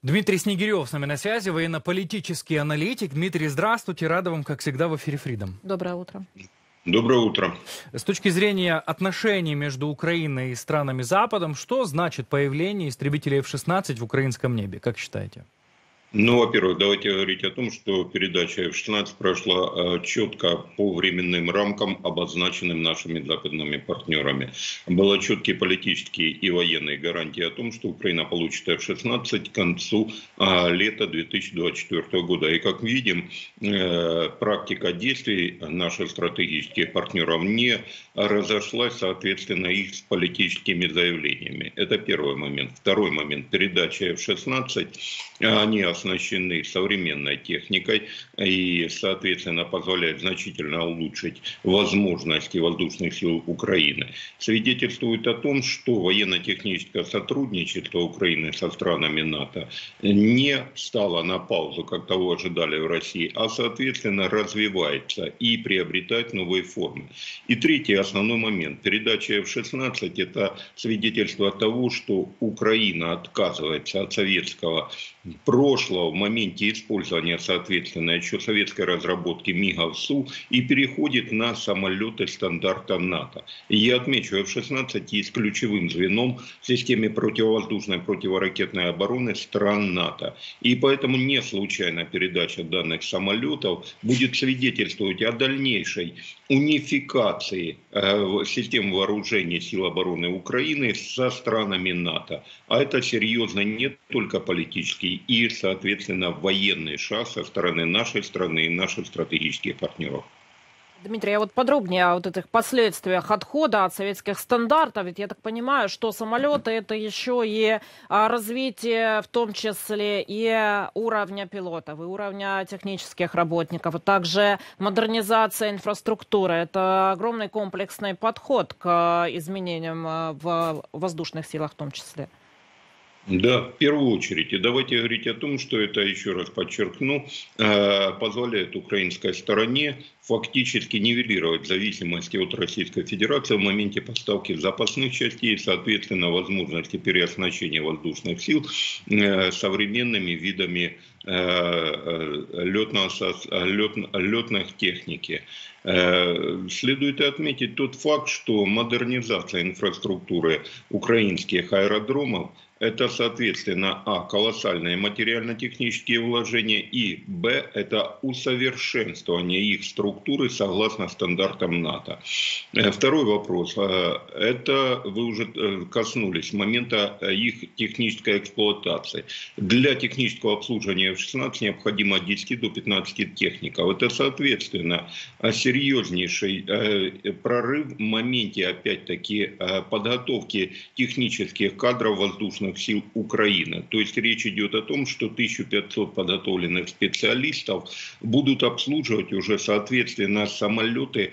Дмитрий Снегирев с нами на связи, военно-политический аналитик. Дмитрий, здравствуйте, рада вам, как всегда, в эфире Freedom. Доброе утро. Доброе утро. С точки зрения отношений между Украиной и странами Западом, что значит появление истребителей F-16 в украинском небе, как считаете? Ну, во-первых, давайте говорить о том, что передача F-16 прошла четко по временным рамкам, обозначенным нашими западными партнерами. Были четкие политические и военные гарантии о том, что Украина получит F-16 к концу лета 2024 года. И, как видим, практика действий наших стратегических партнеров не разошлась, соответственно, их с политическими заявлениями. Это первый момент. Второй момент. Передача F-16, они оснащены современной техникой и, соответственно, позволяют значительно улучшить возможности воздушных сил Украины. Свидетельствует о том, что военно-техническое сотрудничество Украины со странами НАТО не стало на паузу, как того ожидали в России, а, соответственно, развивается и приобретает новые формы. И третий основной момент. Передача F-16 – это свидетельство того, что Украина отказывается от советского прошлого в моменте использования, соответственно, еще советской разработки МиГов Су и переходит на самолеты стандарта НАТО. И я отмечу, F-16 есть ключевым звеном в системе противовоздушной, противоракетной обороны стран НАТО. И поэтому не случайно передача данных самолетов будет свидетельствовать о дальнейшей унификации систем вооружений сил обороны Украины со странами НАТО. А это серьезно не только политический и, соответственно, военный шаг со стороны нашей страны и наших стратегических партнеров. Дмитрий, а вот подробнее о вот этих последствиях отхода от советских стандартов. Ведь я так понимаю, что самолеты — это еще и развитие, в том числе и уровня пилотов, и уровня технических работников, а также модернизация инфраструктуры. Это огромный комплексный подход к изменениям в воздушных силах в том числе. Да, в первую очередь. И давайте говорить о том, что это, еще раз подчеркну, позволяет украинской стороне фактически нивелировать зависимости от Российской Федерации в моменте поставки запасных частей и, соответственно, возможности переоснащения воздушных сил современными видами летных техники. Следует отметить тот факт, что модернизация инфраструктуры украинских аэродромов – это, соответственно, колоссальные материально-технические вложения, и, это усовершенствование их структуры согласно стандартам НАТО. Второй вопрос. Это вы уже коснулись момента их технической эксплуатации. Для технического обслуживания F-16 необходимо от 10 до 15 техников. Это, соответственно, серьезнейший прорыв в моменте, опять-таки, подготовки технических кадров воздушных сил Украины. То есть речь идет о том, что 1500 подготовленных специалистов будут обслуживать уже, соответственно, самолеты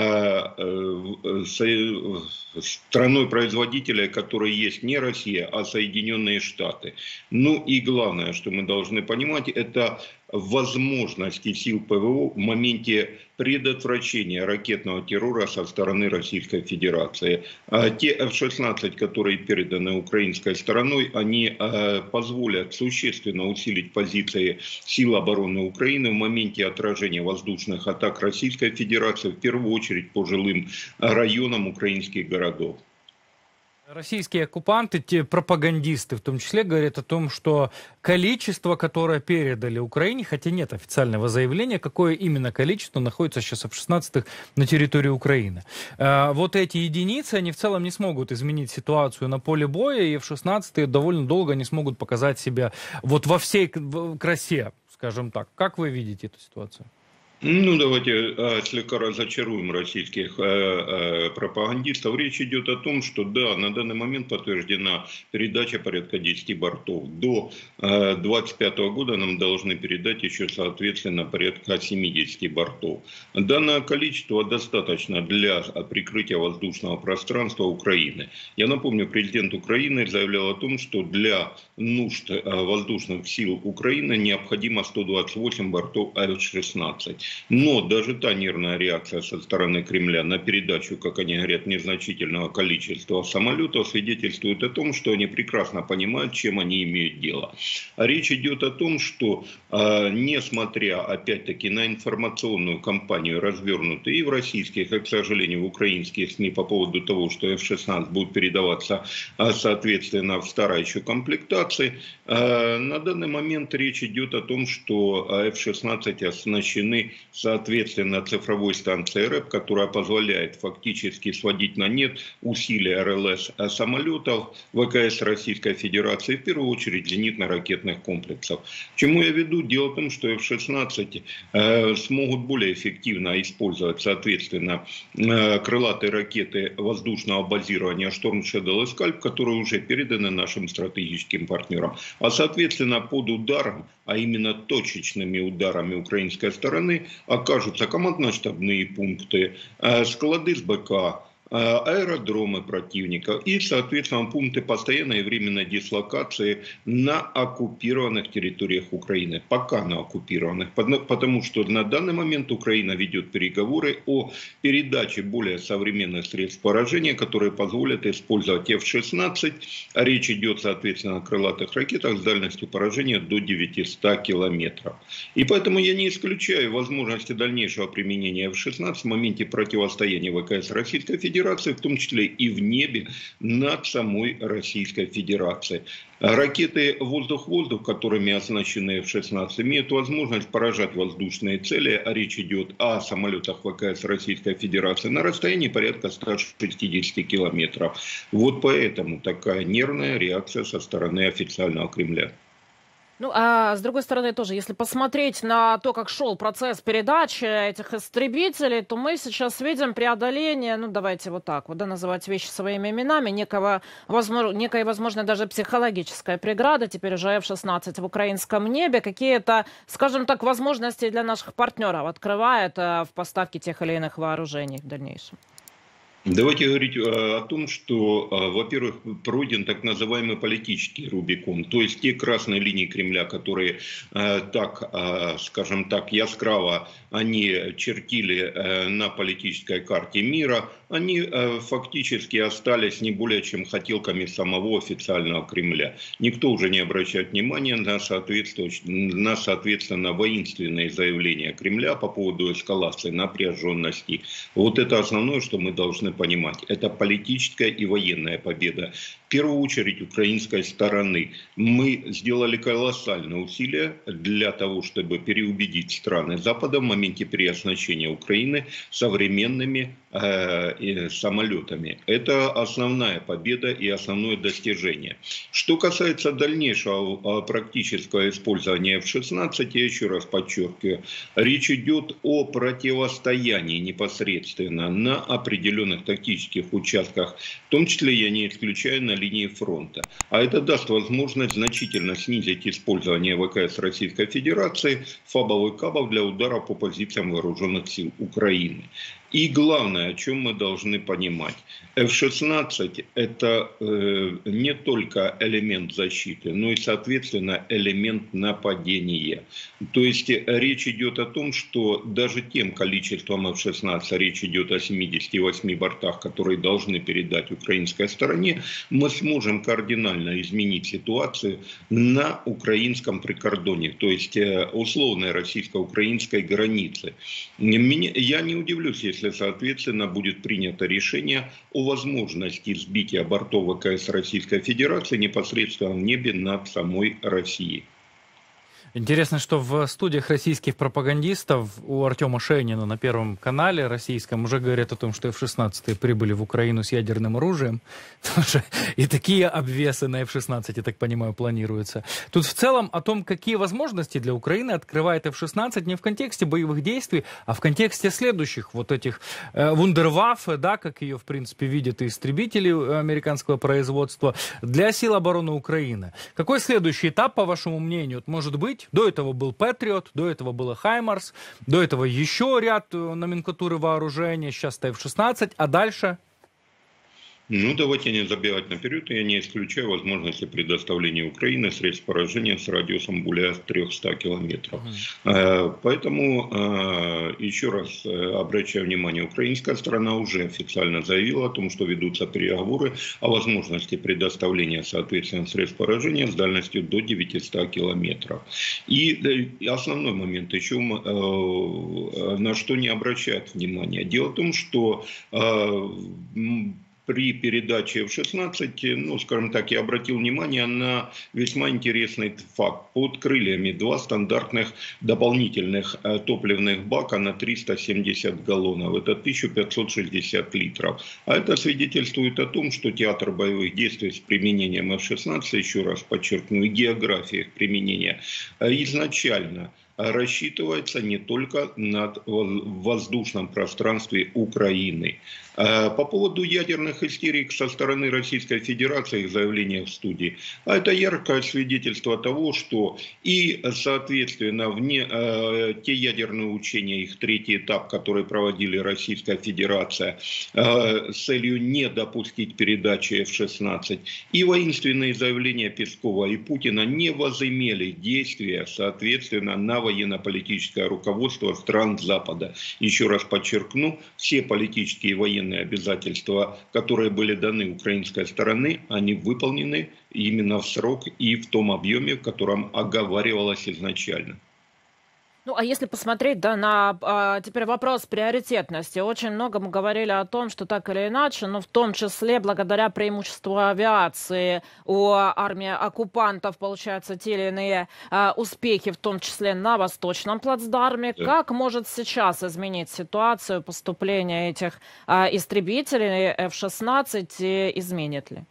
страной-производителя, которой есть не Россия, а Соединенные Штаты. Ну и главное, что мы должны понимать, это возможности сил ПВО в моменте предотвращения ракетного террора со стороны Российской Федерации. Те F-16, которые переданы украинской стороной, они позволят существенно усилить позиции сил обороны Украины в моменте отражения воздушных атак Российской Федерации, в первую очередь по жилым районам украинских городов. Российские оккупанты, те пропагандисты в том числе, говорят о том, что количество, которое передали Украине, хотя нет официального заявления, какое именно количество находится сейчас F-16 на территории Украины. Вот эти единицы, они в целом не смогут изменить ситуацию на поле боя, и F-16 довольно долго не смогут показать себя вот во всей красе, скажем так. Как вы видите эту ситуацию? Ну, давайте слегка разочаруем российских пропагандистов. Речь идет о том, что да, на данный момент подтверждена передача порядка 10 бортов. До 2025 года нам должны передать еще, соответственно, порядка 70 бортов. Данное количество достаточно для прикрытия воздушного пространства Украины. Я напомню, президент Украины заявлял о том, что для нужд воздушных сил Украины необходимо 128 бортов F-16. Но даже та нервная реакция со стороны Кремля на передачу, как они говорят, незначительного количества самолетов свидетельствует о том, что они прекрасно понимают, чем они имеют дело. Речь идет о том, что несмотря опять-таки на информационную кампанию, развернутую и в российских, и, к сожалению, в украинских СМИ по поводу того, что F-16 будет передаваться, соответственно, в старой еще комплектации, на данный момент речь идет о том, что F-16 оснащены, соответственно, цифровой станцией РЭП, которая позволяет фактически сводить на нет усилия РЛС самолетов ВКС Российской Федерации, в первую очередь зенитно-ракетных комплексов. К чему я веду? Дело в том, что F-16 смогут более эффективно использовать, соответственно, крылатые ракеты воздушного базирования Storm Shadow и Scalp, которые уже переданы нашим стратегическим партнерам. А, соответственно, под ударом, а именно точечными ударами украинской стороны, окажутся командно-штабные пункты, склады с БК, аэродромы противника и, соответственно, пункты постоянной и временной дислокации на оккупированных территориях Украины. Пока на оккупированных, потому что на данный момент Украина ведет переговоры о передаче более современных средств поражения, которые позволят использовать F-16. Речь идет, соответственно, о крылатых ракетах с дальностью поражения до 900 километров. И поэтому я не исключаю возможности дальнейшего применения F-16 в моменте противостояния ВКС Российской Федерации, в том числе и в небе над самой Российской Федерацией. Ракеты воздух-воздух, которыми оснащены F-16, имеют возможность поражать воздушные цели, а речь идет о самолетах ВКС Российской Федерации, на расстоянии порядка 160 километров. Вот поэтому такая нервная реакция со стороны официального Кремля. Ну, а с другой стороны тоже, если посмотреть на то, как шел процесс передачи этих истребителей, то мы сейчас видим преодоление, ну, давайте вот так вот, да, называть вещи своими именами, некой, возможно, даже психологическая преграда, теперь уже F-16 в украинском небе, какие-то, скажем так, возможности для наших партнеров открывает в поставке тех или иных вооружений в дальнейшем. Давайте говорить о том, что, во-первых, пройден так называемый политический Рубикон, то есть те красные линии Кремля, которые так, скажем так, яскраво они чертили на политической карте мира, они фактически остались не более чем хотелками самого официального Кремля. Никто уже не обращает внимания на, соответственно, воинственные заявления Кремля по поводу эскалации напряженности. Вот это основное, что мы должны понимать. Это политическая и военная победа. В первую очередь украинской стороны. Мы сделали колоссальные усилия для того, чтобы переубедить страны Запада в моменте переоснащения Украины современными самолетами. Это основная победа и основное достижение. Что касается дальнейшего практического использования F-16, я еще раз подчеркиваю, речь идет о противостоянии непосредственно на определенных тактических участках, в том числе, я не исключаю, на линии фронта. А это даст возможность значительно снизить использование ВКС Российской Федерации, ФАБов и КАБов для удара по позициям вооруженных сил Украины. И главное, о чем мы должны понимать. F-16 это не только элемент защиты, но и, соответственно, элемент нападения. То есть речь идет о том, что даже тем количеством F-16, речь идет о 78 бортах, которые должны передать украинской стороне, мы сможем кардинально изменить ситуацию на украинском прикордоне, то есть условной российско-украинской границе. Я не удивлюсь, если, соответственно, будет принято решение о возможности сбития бортов ВКС Российской Федерации непосредственно в небе над самой Россией. Интересно, что в студиях российских пропагандистов у Артема Шейнина на Первом канале российском уже говорят о том, что F-16 прибыли в Украину с ядерным оружием. И такие обвесы на F-16, я так понимаю, планируются. Тут в целом о том, какие возможности для Украины открывает F-16 не в контексте боевых действий, а в контексте следующих вот этих вундерваффе, да, как ее, в принципе, видят и истребители американского производства, для сил обороны Украины. Какой следующий этап, по вашему мнению, может быть? До этого был Патриот, до этого было Хаймарс, до этого еще ряд номенклатуры вооружения, сейчас F-16, а дальше? Ну, давайте не забегать наперед. Я не исключаю возможности предоставления Украины средств поражения с радиусом более 300 километров. Поэтому, еще раз обращаю внимание, украинская сторона уже официально заявила о том, что ведутся переговоры о возможности предоставления, соответственно, средств поражения с дальностью до 900 километров. И основной момент еще, на что не обращают внимания. Дело в том, что при передаче F-16, ну, скажем так, я обратил внимание на весьма интересный факт. Под крыльями два стандартных дополнительных топливных бака на 370 галлонов. Это 1560 литров. А это свидетельствует о том, что театр боевых действий с применением F-16, еще раз подчеркну, и география их применения изначально рассчитывается не только в воздушном пространстве Украины. По поводу ядерных истерик со стороны Российской Федерации, их заявления в студии, это яркое свидетельство того, что и, соответственно, те ядерные учения, их третий этап, который проводили Российская Федерация с целью не допустить передачи F-16, и воинственные заявления Пескова и Путина не возымели действия, соответственно, на военно-политическое руководство стран Запада. Еще раз подчеркну, все политические и военные обязательства, которые были даны украинской стороны, они выполнены именно в срок и в том объеме, в котором оговаривалось изначально. Ну, а если посмотреть, да, на теперь вопрос приоритетности. Очень много мы говорили о том, что так или иначе, но в том числе благодаря преимуществу авиации у армии оккупантов получаются те или иные успехи, в том числе на восточном плацдарме. Да. Как может сейчас изменить ситуацию поступления этих истребителей F-16, изменит ли?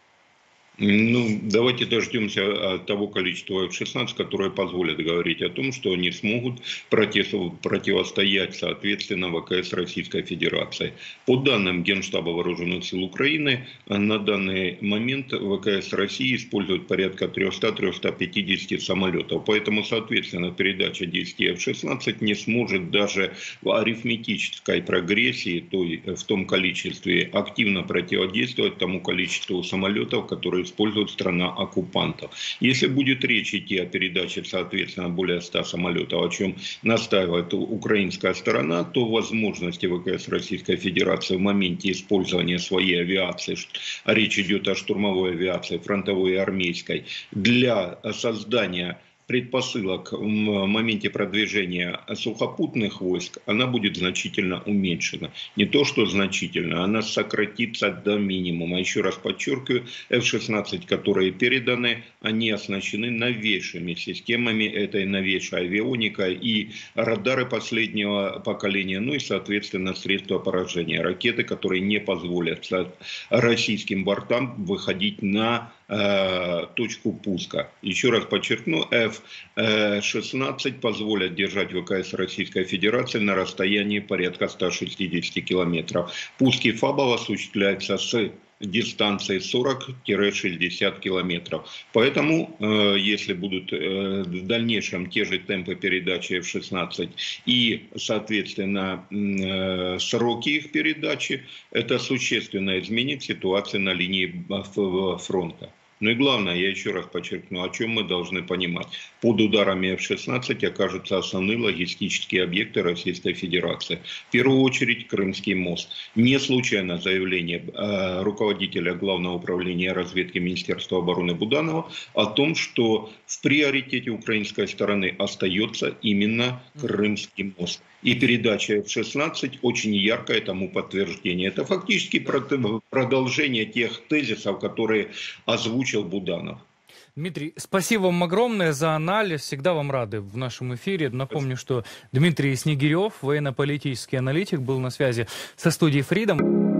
Ну, давайте дождемся того количества F-16, которое позволит говорить о том, что они смогут противостоять, соответственно, ВКС Российской Федерации. По данным Генштаба Вооруженных сил Украины, на данный момент ВКС России используют порядка 300-350 самолетов. Поэтому, соответственно, передача 10 F-16 не сможет даже в арифметической прогрессии, то есть в том количестве, активно противодействовать тому количеству самолетов, которые использует страна оккупантов. Если будет речь идти о передаче, соответственно, более 100 самолетов, о чем настаивает украинская сторона, то возможности ВКС Российской Федерации в моменте использования своей авиации, речь идет о штурмовой авиации, фронтовой и армейской, для создания предпосылок в моменте продвижения сухопутных войск, она будет значительно уменьшена. Не то, что значительно, она сократится до минимума. Еще раз подчеркиваю, F-16, которые переданы, они оснащены новейшими системами, этой новейшей авионика и радары последнего поколения, ну и, соответственно, средства поражения. Ракеты, которые не позволят российским бортам выходить на точку пуска. Еще раз подчеркну, F-16 позволят держать ВКС Российской Федерации на расстоянии порядка 160 километров. Пуски ФАБов осуществляются с дистанции 40-60 километров. Поэтому, если будут в дальнейшем те же темпы передачи F-16 и, соответственно, сроки их передачи, это существенно изменит ситуацию на линии фронта. Ну и главное, я еще раз подчеркну, о чем мы должны понимать. Под ударами F-16 окажутся основные логистические объекты Российской Федерации. В первую очередь Крымский мост. Не случайно заявление руководителя Главного управления разведки Министерства обороны Буданова о том, что в приоритете украинской стороны остается именно Крымский мост. И передача F-16 очень яркое тому подтверждение. Это фактически продолжение тех тезисов, которые озвучил Буданов. Дмитрий, спасибо вам огромное за анализ. Всегда вам рады в нашем эфире. Напомню, что Дмитрий Снегирев, военно-политический аналитик, был на связи со студией Freedom.